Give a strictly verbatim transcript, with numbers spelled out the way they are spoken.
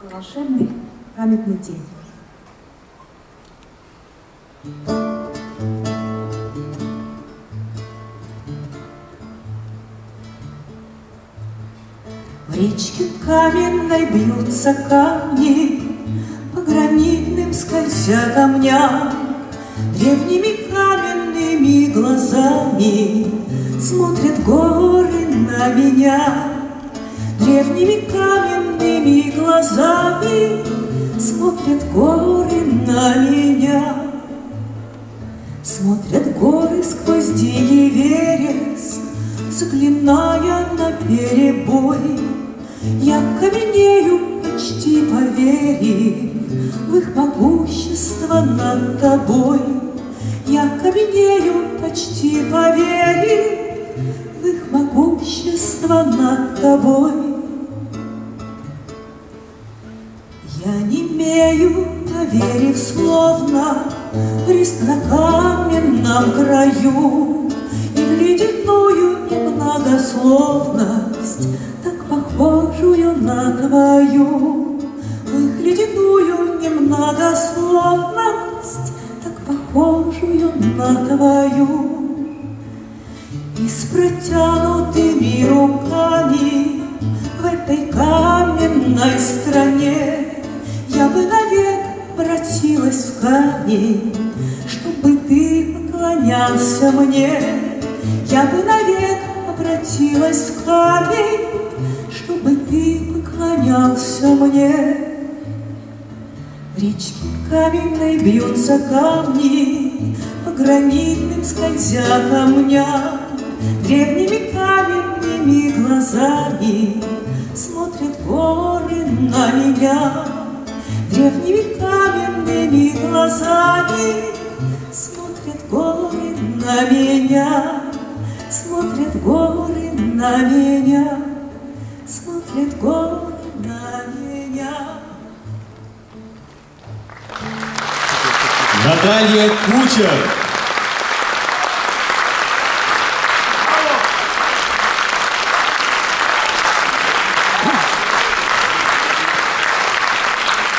волшебный памятный день. В речке каменной бьются камни, по гранитным скользя камням, древними каменными глазами смотрят горы на меня. Древними каменными глазами смотрят горы на меня. Смотрят горы сквозь дикий вереск, заклиная наперебой. Я каменею, почти поверив в их могущество над тобой. Я каменею, почти поверив в их могущество над тобой. Я немею, поверив словно в риск на каменном краю и в ледяную немногословность, так похожую на твою, в их ледяную немногословность, так похожую на твою. И с протянутыми руками в этой каменной стране я бы навек обратилась в камень, чтобы ты поклонялся мне. Я бы навек обратилась в камень, чтобы ты поклонялся мне. В речке каменной бьются камни, по гранитным скользя камням, древними каменными глазами смотрят горы на меня. Древними каменными глазами смотрят горы на меня. Смотрят горы на меня. Смотрят горы на меня. Наталья Кучер.